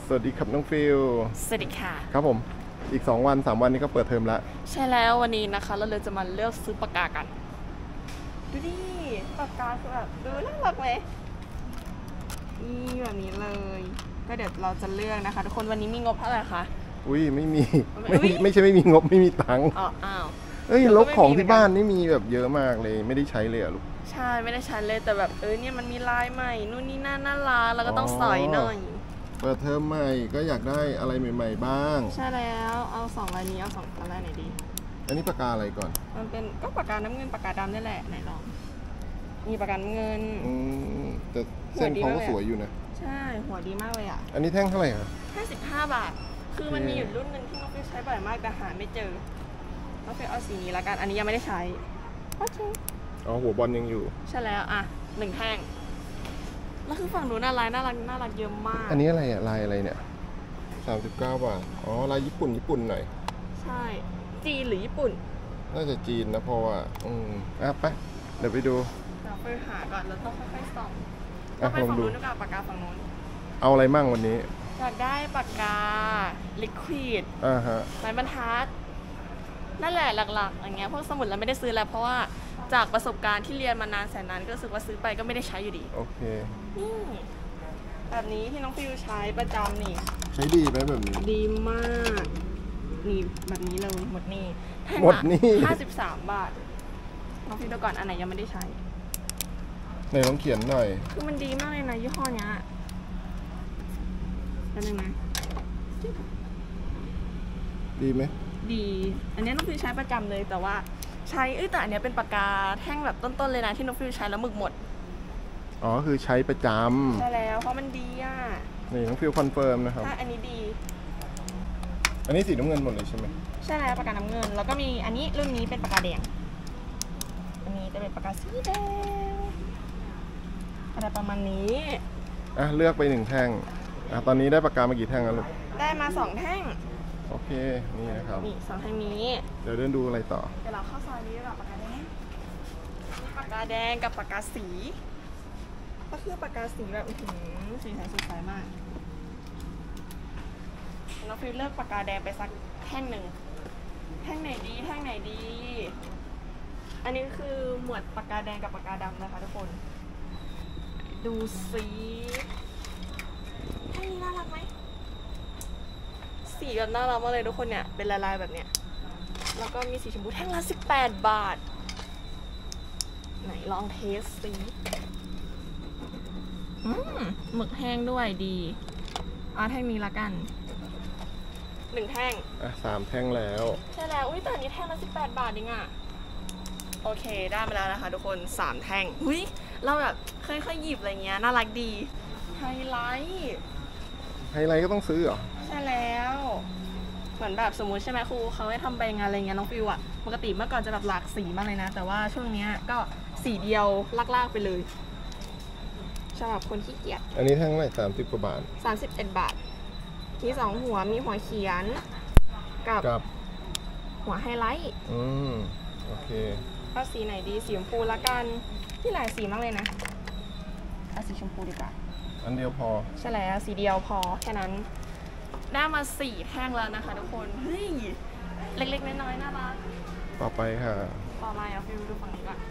สวัสดีครับน้องฟิลสวัสดีค่ะครับผมอีก2 วัน 3 วันนี้ก็เปิดเทอมละใช่แล้ววันนี้นะคะเราเลยจะมาเลือกซื้อปากกากันดูดิปากกาคือแบบดูน่ารักไหมนี่แบบนี้เลยก็เดี๋ยวเราจะเลือกนะคะทุกคนวันนี้มีงบเท่าไหร่คะอุ้ยไม่มีไม่ใช่ไม่มีงบไม่มีตังค์อ้าวเอ้ยลบของที่บ้านนี่มีแบบเยอะมากเลยไม่ได้ใช้เลยอะลูกใช่ไม่ได้ใช้เลยแต่แบบเนี่ยมันมีลายใหม่นู่นนี่น่ารักแล้วก็ต้องสอยหน่อยเปิดเทอมใหม่ก็อยากได้อะไรใหม่ๆบ้างใช่แล้วเอา2ลายนี้เอา2อันแรกไหนดีอันนี้ปากกาอะไรก่อนมันเป็นก็ปากกาน้ำเงินปากกาดำนี่แหละไหนลองมีปากกาน้ำเงินแต่เส้นเขาก็สวยอยู่นะใช่หัวดีมากเลยอ่ะอันนี้แท่งเท่าไหร่ครับ 55 บาทคือมันมีอยู่รุ่นหนึ่งที่น้องฟิวใช้บ่อยมากแต่หาไม่เจอน้องฟิวเอาสีนี้ละกันอันนี้ยังไม่ได้ใช้โอเคอ๋อหัวบอลยังอยู่ใช่แล้วอ่ะ1แท่งแล้วคือฝั่งนู้นน่ารักเยอะมากอันนี้อะไรอะลายอะไรเนี่ย39 บาทอ๋อลายญี่ปุ่นหน่อยใช่จีนหรือญี่ปุ่นน่าจะจีนนะเพราะว่าไปเดี๋ยวไปดูเราไปหาก่อนแล้วต้องค่อยๆส่องต้องไปฝั่งนู้นด้วยกับปากกาฝั่งนู้นเอาอะไรมั่งวันนี้อยากได้ปากกาลิควิดไม้บรรทัดนั่นแหละหลักๆอย่างเงี้ยพวกสมุดเราไม่ได้ซื้อแล้วเพราะว่าจากประสบการณ์ที่เรียนมานานแสนนานก็รู้สึกว่าซื้อไปก็ไม่ได้ใช้อยู่ดีโอเคนี่แบบนี้ที่น้องฟิวใช้ประจำนี่ใช้ดีไหมแบบนี้ดีมากนี่แบบนี้เลยหมดนี่53 บาทน้องฟิวดูก่อนอันไหนยังไม่ได้ใช้ไหนลองเขียนหน่อยคือมันดีมากเลยนะยี่ห้อเนี้ยเป็นยังไงดีไหมดีอันนี้น้องฟิวใช้ประจำเลยแต่ว่าใช้แต่อันนี้เป็นปากกาแท่งแบบต้นๆเลยนะที่น้องฟิวใช้แล้วหมึกหมดอ๋อคือใช้ประจำใช่แล้วเพราะมันดีนี่น้องฟิวคอนเฟิร์มนะครับใช่อันนี้ดีอันนี้สีน้ำเงินหมดเลยใช่ไหมใช่แล้วปากกาน้ำเงินแล้วก็มีอันนี้รุ่นนี้เป็นปากกาแดงอันนี้จะเป็นปากกาสีแดงอะไรประมาณนี้เลือกไป1 แท่งตอนนี้ได้ปากกามากี่แท่งแล้วลูกได้มา2 แท่งโอเคนี่นะครับนี่2 แท่งนี้เดี๋ยวเดินดูอะไรต่อเดี๋ยวเราเข้าซอยนี้กับปากกาแดงปากกาแดงกับปากกาสีก็คือปากกาสีแบบสีสันสดใสมากน้องฟิวเลือกปากกาแดงไปสักแท่งหนึ่งแท่งไหนดีอันนี้คือหมวดปากกาแดงกับปากกาดำนะคะทุกคนดูสีแท่งนี้น่ารักไหมสีแบบน่ารักมากเลยทุกคนเนี่ยเป็นลายๆแบบเนี้ยแล้วก็มีสีชมพูแท่งละ18 บาทไหนลองเทสสิหมึกแห้งด้วยดีแท่งนี้ละกัน1 แท่ง 3 แท่งแล้วใช่แล้วแต่อันนี้แท่งละ18 บาทเองโอเคได้มาแล้วนะคะทุกคน3 แท่งเราแบบค่อยๆหยิบอะไรเงี้ยน่ารักดีไฮไลท์ก็ต้องซื้อเหรอใช่แล้วเหมือนแบบสมมุติใช่ไหมครูเขาให้ทำใบงานอะไรเงี้ยน้องฟิวปกติเมื่อก่อนจะแบบหลากสีมากเลยนะแต่ว่าช่วงนี้ก็สีเดียวลากๆไปเลยสำหรับคนขี้เกียจอันนี้แท่งเท่าไหร่30 กว่าบาท 31 บาทมี2 หัวมีหัวเขียนกับหัวไฮไลท์โอเคเอาสีไหนดีสีชมพูละกันที่หลายสีมากเลยนะเอาสีชมพูดีกว่าอันเดียวพอใช่แล้วสีเดียวพอแค่นั้นได้มา4 แท่งแล้วนะคะทุกคนเล็กๆน้อยๆน่ารักต่อไปค่ะต่อมาฟิวดูฝั่งนี้ก่อน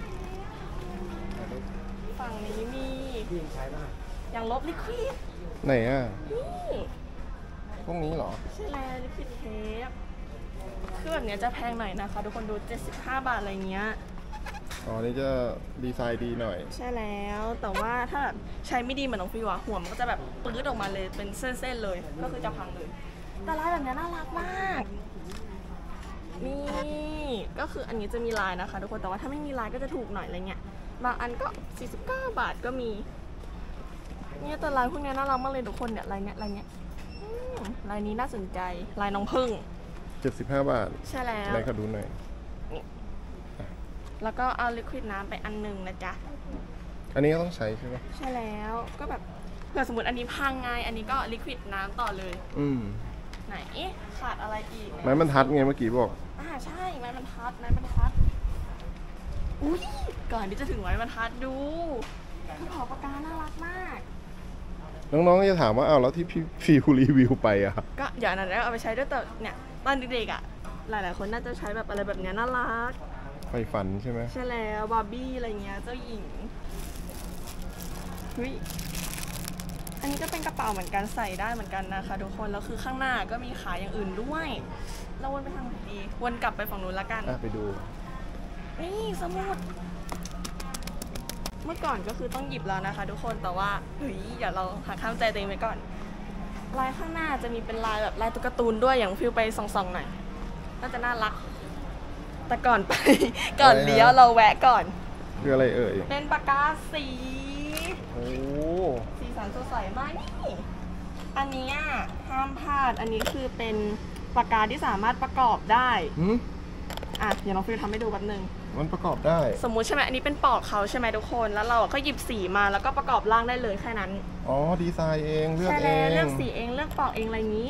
ฝั่งนี้มีอย่างลบลิควิดไหนนี่พวกนี้เหรอใช่แล้วลิควิดเทปคือแบบนี้จะแพงหน่อยนะคะทุกคนดู75 บาทอะไรเงี้ยนี่จะดีไซน์ดีหน่อยใช่แล้วแต่ว่าถ้าใช้ไม่ดีเหมือนน้องฟิวหัวมันก็จะแบบปื้ดออกมาเลยเป็นเส้นๆเลยก็คือจะพังเลยแต่ลายแบบนี้น่ารักมากนี่ก็คืออันนี้จะมีลายนะคะทุกคนแต่ว่าถ้าไม่มีลายก็จะถูกหน่อยอะไรเงี้ยบางอันก็49 บาทก็มีเนี่ยแต่ลายพวกนี้น่ารักมากเลยทุกคนเนี่ยลายเนี้ยลายนี้น่าสนใจลายน้องผึ้ง 75 บาทใช่แล้วได้ขอดูหน่อยแล้วก็เอาลิควิดน้ำไปอันนึงนะจ๊ะอันนี้ก็ต้องใช้ใช่ไหมใช่แล้วก็แบบเผื่อสมมติอันนี้พังไงอันนี้ก็ลิควิดน้ำต่อเลยไหนขาดอะไรอีกไม้บรรทัดไงเมื่อกี้บอกใช่ไม้บรรทัดก่อนที่จะถึงไม้บรรทัดดูกระเป๋าปากกาน่ารักมากน้องๆก็จะถามว่าอ้าวแล้วที่พี่ฟิวรีวิวไปอะก็อย่างนั้นแล้วเอาไปใช้ด้วยแต่เนี่ยตอนเด็กๆอ่ะหลายๆคนน่าจะใช้แบบอะไรแบบเนี้ยน่ารักไฟฝันใช่ไหมใช่แล้วบาร์บี้อะไรเงี้ยเจ้าหญิงเฮ้ยอันนี้ก็เป็นกระเป๋าเหมือนกันใส่ได้เหมือนกันนะคะทุกคนแล้วคือข้างหน้าก็มีขายอย่างอื่นด้วยเราวนไปทางไหนดีวนกลับไปฝั่งนู้นละกันไปดูนี่สมุดเมื่อก่อนก็คือต้องหยิบแล้วนะคะทุกคนแต่ว่าเฮ้ยอย่าเราหักข้ามใจตัวเองไว้ก่อนลายข้างหน้าจะมีเป็นลายแบบลายตุ๊กตาตูนด้วยอย่างฟิวไปส่องๆหน่อยน่าจะน่ารักแต่ก่อนไป ก่อนเลี้ยวเราแวะก่อนคืออะไรเอ่ยเป็นปากกาสีโอ้สีสันสดใสมากนี่อันนี้ห้ามพลาดอันนี้คือเป็นปากกาที่สามารถประกอบได้ เดี๋ยวน้องฟิวทำให้ดูแป๊บนึงมันประกอบได้สมมุติใช่ไหมอันนี้เป็นปอกเขาใช่ไหมทุกคนแล้วเราก็หยิบสีมาแล้วก็ประกอบร่างได้เลยแค่นั้นอ๋อดีไซน์เองเลือกใช่เอแล้วงเลือกสีเองเลือกปอกเองอะไรอย่างนี้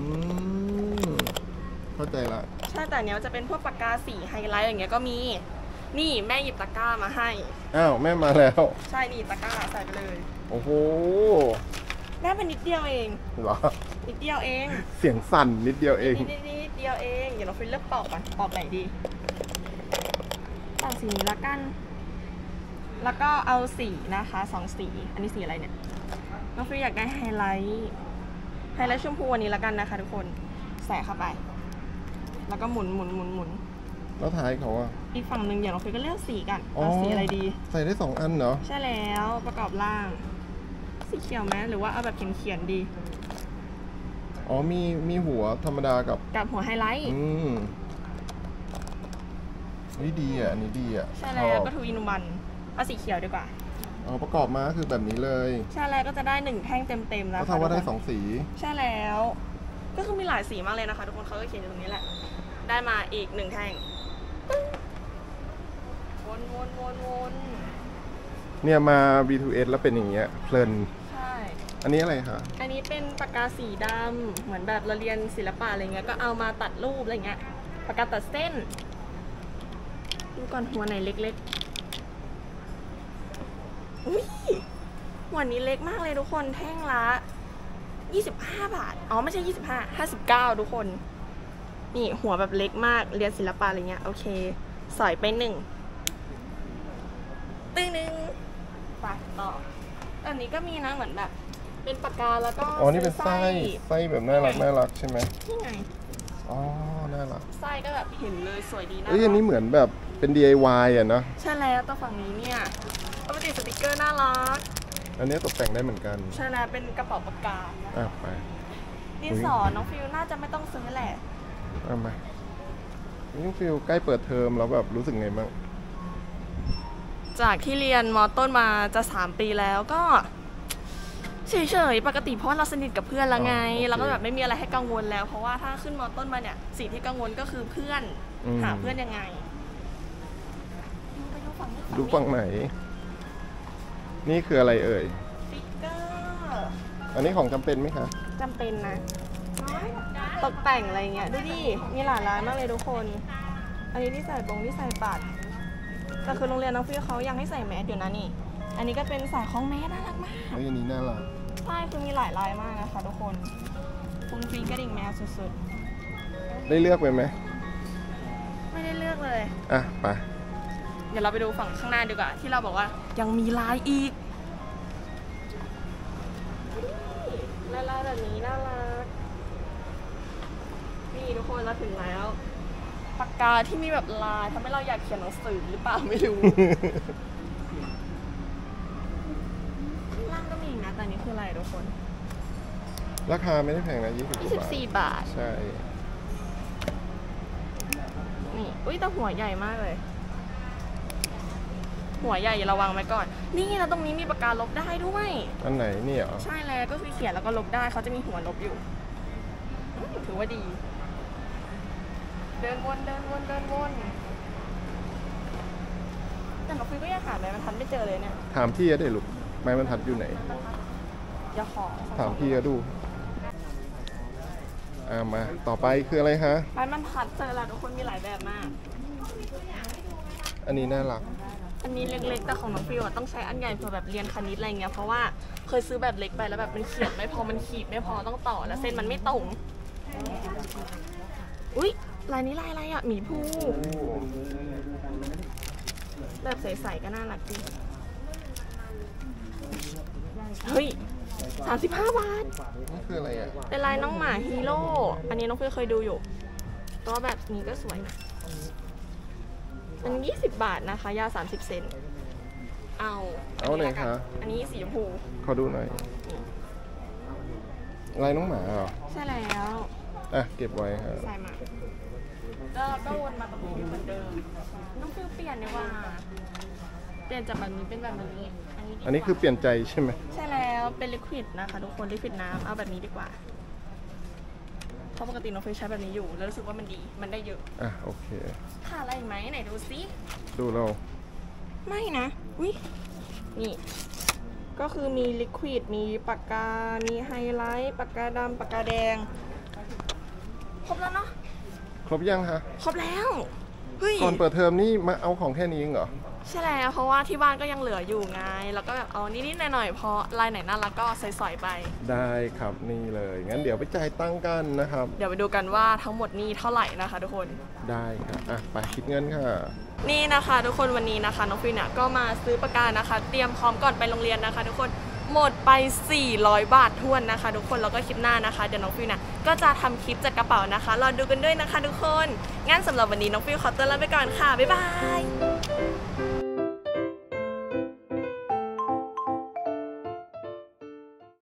เข้าใจละใช่แต่เนี้ยจะเป็นพวกปากกาสีไฮไลท์อย่างเงี้ยก็มีนี่แม่หยิบตะกร้ามาให้อ้าวแม่มาแล้วใช่นี่ตะกร้าใส่ไปเลยโอ้โหแม่เป็นนิดเดียวเองเหรอนิดเดียวเองเสียงสั่นนิดเดียวเองนิดเดียวเองเดี๋ยวเราฟิลเลือกปอกก่อนปอกไหนดีปอกสีนี้ละกัน แล้วก็เอาสีนะคะ2 สีอันนี้สีอะไรเนี่ยน้องฟิลอยากได้ไฮไลท์ชมพูวันนี้ละกันนะคะทุกคนใส่เข้าไป แล้วก็หมุนแล้วท้ายเขาอะอีกฝั่งหนึ่งอย่างเราฟิลก็เลือกสีกันเอาสีอะไรดีใส่ได้2 อันเหรอใช่แล้วประกอบร่าง สีเขียวไหมหรือว่าเอาแบบเขียนๆดีอ๋อมีหัวธรรมดากับหัวไฮไลท์นี่ดีอ่ะอันนี้ดีอ่ะใช่แล้วก็ทูอินวันเอาสีเขียวดีกว่าอ๋อประกอบมาคือแบบนี้เลยใช่แล้วก็จะได้1 แท่งเต็มๆแล้วก็เท่าว่าได้2 สีใช่แล้วก็คือมีหลายสีมากเลยนะคะทุกคนเขาก็เขียนอยู่ตรงนี้แหละได้มาอีก1 แท่งวนเนี่ยมา B2S แล้วเป็นอย่างเงี้ยเพลินใช่อันนี้อะไรคะอันนี้เป็นปากกาสีดำเหมือนแบบเราเรียนศิลปะอะไรเงี้ยก็เอามาตัดรูปอะไรเงี้ยปากกาตัดเส้นดูก่อนหัวไหนเล็กๆอุ้ยหัวนี้เล็กมากเลยทุกคนแท่งละ25 บาทอ๋อไม่ใช่25 59ทุกคนนี่หัวแบบเล็กมากเรียนศิลปะอะไรเงี้ยโอเคสอยไป1ตึ้งหนึ่งไปต่ออันนี้ก็มีนะเหมือนแบบเป็นปากกาแล้วก็อ๋อนี่เป็นไส้แบบน่ารักใช่ไหมนี่ไงอ๋อน่ารักไส้ก็แบบเห็นเลยสวยดีนะอันนี้เหมือนแบบเป็น DIY อ่ะเนาะใช่แล้วตัวฝั่งนี้เนี่ยเอาไปติดสติกเกอร์น่ารักอันนี้ตกแต่งได้เหมือนกันใช่แล้วเป็นกระเป๋าปากกานะไปดินสอน้องฟิวน่าจะไม่ต้องซื้อแหละเอามานี่ฟิลใกล้เปิดเทอมแล้วแบบรู้สึกไงบ้างจากที่เรียนม.ต้นมาจะ3 ปีแล้วก็เฉยๆปกติเพราะว่าเราสนิทกับเพื่อนแล้วไงเราก็แบบไม่มีอะไรให้กังวลแล้ว เพราะว่าถ้าขึ้นม.ต้นมาเนี่ยสิ่งที่กังวลก็คือเพื่อนหาเพื่อนยังไงไปดูฝั่งนี้ดูฝั่งไหน นี่คืออะไรเอ่ยสติกเกอร์อันนี้ของจำเป็นไหมคะจำเป็นนะตกแต่งอะไรเงี้ยดูดิมีหลายร้านมากเลยทุกคน อันนี้ที่ใส่ที่ใส่บัตรแต่คือโรงเรียนน้องฟิวเขายังให้ใส่แมสอยู่นะนี่ อันนี้ก็เป็นสายคล้องแมสน่ารักมากอันนี้น่ารักใช่คือมีหลายลายมากนะคะทุกคนฟุ้งฟิ้งกระดิ่งแมวสุดได้เลือกไปไหมๆไม่ได้เลือกเลยไปเดี๋ยวเราไปดูฝั่งข้างหน้าดีกว่าที่เราบอกว่ายังมีลายอีกลายแบบนี้น่ารักนี่ทุกคนเราถึงแล้วปากกาที่มีแบบลายทำให้เราอยากเขียนหนังสือหรือเปล่าไม่รู้ ข้างล่างก็มีอีกนะแต่อันนี้คืออะไรทุกคนราคาไม่ได้แพงนะ24 บาท 24 บาทใช่นี่อุ้ยแต่หัวใหญ่มากเลย หัวใหญ่ระวังไว้ก่อนนี่แล้วตรงนี้มีปากกาลบได้ด้วยอันไหนนี่เหรอใช่แล้วก็คือเขียนแล้วก็ลบได้เขาจะมีหัวลบอยู่ถือว่าดี เดินวนแต่น้องฟิวก็ยังหาไม้บรรทัดไม่เจอเลยเนี่ยถามพี่ก็ได้ลูกไม้บรรทัดอยู่ไหนอย่าขอถามพี่ก็ดู มาต่อไปคืออะไรคะไม้บรรทัดเจอแล้วทุกคนมีหลายแบบมากอันนี้น่ารักอันนี้เล็กๆแต่ของน้องฟิวต้องใช้อันใหญ่เพื่อแบบเรียนคณิตอะไรเงี้ยเพราะว่าเคยซื้อแบบเล็กไปแล้วแบบมันเขียนไม่พอมันขีดไม่พอต้องต่อแล้วเส้นมันไม่ตรงอุ๊ยลายนี้ลายอะไรอ่ะหมีภูแบบใสๆก็น่ารักดีเฮ้ย35 บาทนี่คืออะไรอ่ะเป็นลายน้องหมาฮีโร่อันนี้น้องฟิวเคยดูอยู่ตัวแบบนี้ก็สวยนะอันนี้20 บาทนะคะยาว30 เซนเอาไหนคะอันนี้สีชมพูขอดูหน่อยลายน้องหมาเหรอใช่แล้วอ่ะเก็บไว้ครับใส่มาแล้วเราก็วนมาตรงนี้เหมือนเดิมน้องฟิวเปลี่ยนดีกว่าเปลี่ยนจากแบบนี้เป็นแบบนี้อันนี้คือเปลี่ยนใจใช่ไหมใช่แล้วเป็นลิควิดนะคะทุกคนลิควิดน้ำเอาแบบนี้ดีกว่าเพราะปกติน้องฟิวใช้แบบนี้อยู่แล้วรู้สึกว่ามันดีมันได้เยอะอ่ะโอเคค่ะอะไรอีกไหมไหนดูซิดูเราไม่นะอุ๊ยนี่ก็คือมีลิควิดมีปากกามีไฮไลท์ปากกาดำปากกาแดงครบแล้วเนาะครบยังคะครบแล้วเฮ้ยก่อนเปิดเทอมนี่มาเอาของแค่นี้เองเหรอใช่แล้วเพราะว่าที่บ้านก็ยังเหลืออยู่ไงแล้วก็แบบเอานิดๆหน่อยๆพอลายไหนน่ารักก็ใส่ๆไปได้ครับนี่เลยงั้นเดี๋ยวไปจ่ายตังค์กันนะครับเดี๋ยวไปดูกันว่าทั้งหมดนี้เท่าไหร่นะคะทุกคนได้ครับอ่ะไปคิดเงินค่ะนี่นะคะทุกคนวันนี้นะคะน้องฟิวเนี่ยก็มาซื้อปากกานะคะเตรียมพร้อมก่อนไปโรงเรียนนะคะทุกคนหมดไป400 บาททวนนะคะทุกคนแล้วก็คลิปหน้านะคะเดี๋ยวน้องฟิวเนี่ยก็จะทำคลิปจัดกระเป๋านะคะรอดูกันด้วยนะคะทุกคนงั้นสำหรับวันนี้น้องฟิวขอตัวลาไปก่อนค่ะบ๊ายบาย